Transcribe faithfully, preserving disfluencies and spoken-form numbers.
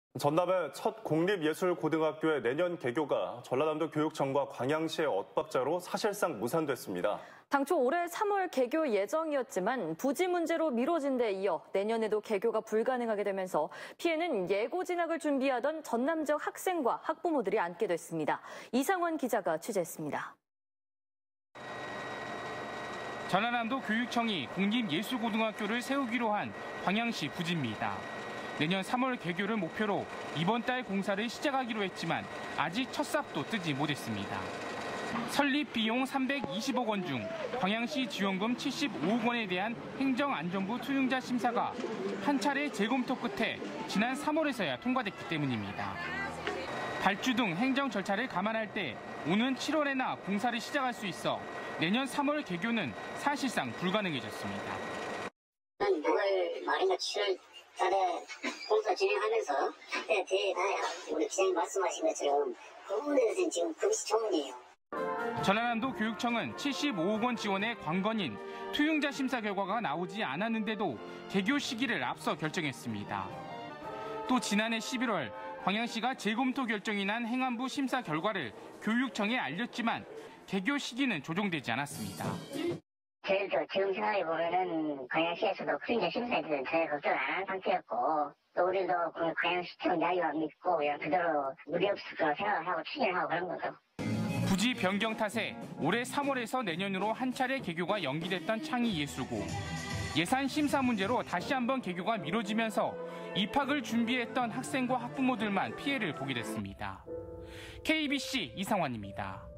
전남의 첫 공립예술고등학교의 내년 개교가 전라남도 교육청과 광양시의 엇박자로 사실상 무산됐습니다. 당초 올해 삼월 개교 예정이었지만 부지 문제로 미뤄진 데 이어 내년에도 개교가 불가능하게 되면서 피해는 예고 진학을 준비하던 전남 지역 학생과 학부모들이 안게 됐습니다. 이상원 기자가 취재했습니다. 전라남도 교육청이 공립예술고등학교를 세우기로 한 광양시 부지입니다. 내년 삼월 개교를 목표로 이번 달 공사를 시작하기로 했지만 아직 첫 삽도 뜨지 못했습니다. 설립 비용 삼백이십억 원 중 광양시 지원금 칠십오억 원에 대한 행정안전부 투용자 심사가 한 차례 재검토 끝에 지난 삼월에서야 통과됐기 때문입니다. 발주 등 행정 절차를 감안할 때 오는 칠월에나 공사를 시작할 수 있어 내년 삼월 개교는 사실상 불가능해졌습니다. 유월 말인가 칠월 달에 공사 진행하면서 그때 대다야 우리 기자님 말씀하신 것처럼 그 부분에서는 지금 금시초문이에요. 전라남도 교육청은 칠십오억 원 지원의 관건인 투용자 심사 결과가 나오지 않았는데도 개교 시기를 앞서 결정했습니다. 또 지난해 십일월 광양시가 재검토 결정이 난 행안부 심사 결과를 교육청에 알렸지만 개교 시기는 조정되지 않았습니다. 저희도 지금 생각해 보면은 광양시에서도 투용자 심사에 대해서 전혀 걱정을 안 한 상태였고 또 우리도 그 광양시청 이야기만 믿고 그냥 그대로 무리 없을 거라 생각을 하고 추진을 하고 그런 거죠. 부지 변경 탓에 올해 삼월에서 내년으로 한 차례 개교가 연기됐던 창의예술고 예산 심사 문제로 다시 한번 개교가 미뤄지면서 입학을 준비했던 학생과 학부모들만 피해를 보게 됐습니다. 케이비씨 이상환입니다.